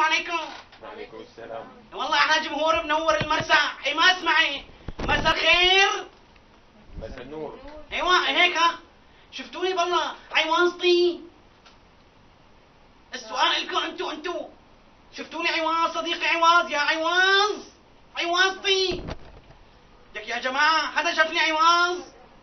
عليكم. وعليكم السلام. والله احنا جمهور منور المرسى. اي ما اسمعي. مساء الخير. مساء النور. ايوه هيك ها. شفتوني بالله عيوانصتي. السؤال لكم انتو. شفتوني عيواز صديقي عيواز يا عيواز. عيوانصتي. لك يا جماعة حدا شافني عيواز؟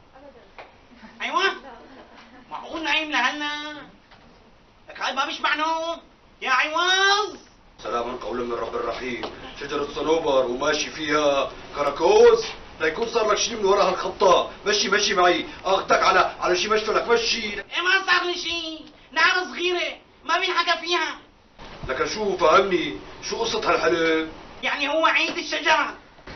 ايوه؟ معقول نايم لهلا؟ لك هاي ما بيشبع نوم يا عيواز. سلام قولا من رب الرحيم. شجرة صنوبر وماشي فيها كراكوز، ليكون صار لك شيء من وراء هالخطة. مشي معي، اخذك على شي مشفلك. مشي. ايه ما صار لي شيء، نعمة صغيرة ما بينحكى فيها. لكن شو فهمني، شو قصة هالحلم؟ يعني هو عيد الشجرة.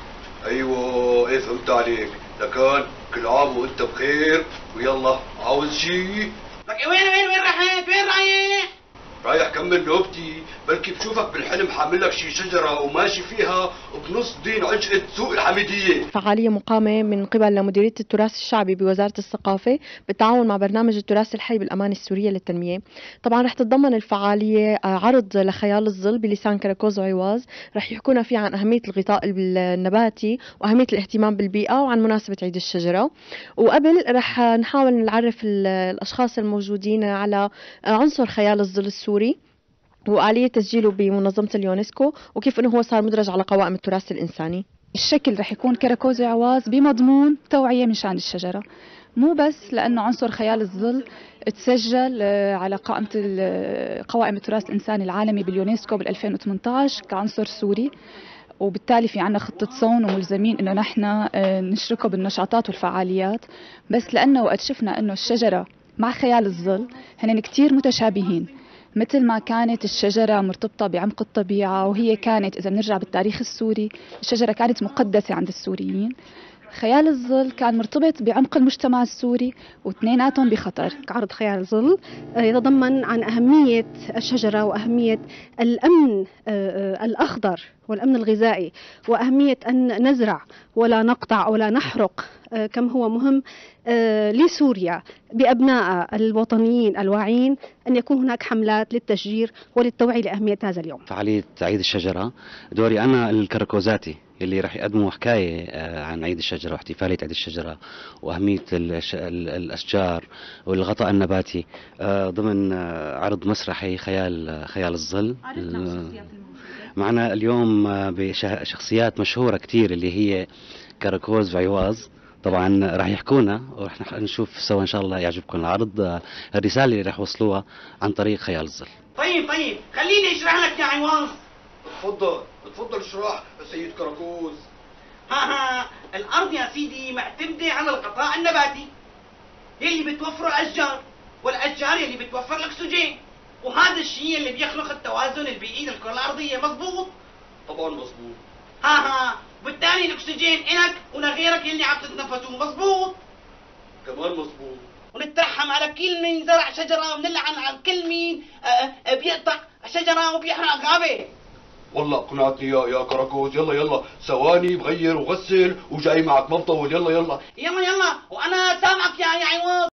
ايوه ايه فهمت عليك. لكن كل عام وانت بخير، ويلا عاوز شي؟ لك وين رحت؟ وين رايح؟ رايح كمل نوبتي، بلكي بشوفك بالحلم حامل لك شي شجرة وماشي فيها بنص دين عجقة سوق الحميدية. فعالية مقامة من قبل مديرية التراث الشعبي بوزارة الثقافة بالتعاون مع برنامج التراث الحي بالأمانة السورية للتنمية. طبعا رح تتضمن الفعالية عرض لخيال الظل بلسان كراكوز وعواز، رح يحكونا فيه عن أهمية الغطاء النباتي وأهمية الاهتمام بالبيئة وعن مناسبة عيد الشجرة. وقبل رح نحاول نعرف الأشخاص الموجودين على عنصر خيال الظل السوري وآلية تسجيله بمنظمة اليونسكو وكيف انه هو صار مدرج على قوائم التراث الإنساني. الشكل رح يكون كراكوز وعواز بمضمون توعية من شأن الشجرة، مو بس لأنه عنصر خيال الظل تسجل على قوائم التراث الإنساني العالمي باليونسكو بال 2018 كعنصر سوري، وبالتالي في عنا خطة صون وملزمين انه نحن نشركه بالنشاطات والفعاليات، بس لأنه وقت شفنا انه الشجرة مع خيال الظل هن كتير متشابهين، مثل ما كانت الشجرة مرتبطة بعمق الطبيعة، وهي كانت إذا بنرجع بالتاريخ السوري الشجرة كانت مقدسة عند السوريين. خيال الظل كان مرتبط بعمق المجتمع السوري واثنيناتهم بخطر. عرض خيال الظل يتضمن عن أهمية الشجرة وأهمية الأمن الأخضر والأمن الغذائي، وأهمية أن نزرع ولا نقطع ولا نحرق، كم هو مهم لسوريا بأبناء الوطنيين الواعين أن يكون هناك حملات للتشجير وللتوعية لأهمية هذا اليوم. فعالية عيد الشجرة دوري أنا الكراكوزاتي اللي راح يقدموا حكاية عن عيد الشجرة واحتفالية عيد الشجرة وأهمية الأشجار والغطاء النباتي ضمن عرض مسرحي خيال الظل. معنا اليوم بشخصيات مشهورة كتير اللي هي كراكوز وعواز، طبعا راح يحكونا ورح نشوف سوا ان شاء الله يعجبكم العرض، الرسالة اللي راح يوصلوها عن طريق خيال الظل. طيب خليني اشرح لك يا عواز. تفضل اشرح سيد كراكوز. ها الارض يا سيدي معتمدة على الغطاء النباتي يلي بتوفره الاشجار، والاشجار يلي بتوفر الاكسجين، وهذا الشيء اللي بيخلق التوازن البيئي للكرة الارضية. مزبوط؟ طبعا مزبوط. بالتالي الاكسجين الك ولغيرك يلي عم تتنفسوه. مزبوط؟ كمان مزبوط. ونترحم على كل من زرع شجرة ونلعن على كل مين بيقطع شجرة وبيحرق غابة. والله اقنعتني يا كراكوز. يلا ثواني بغير وغسل وجاي معك، ما بطول. يلا وانا سامعك يا عواز.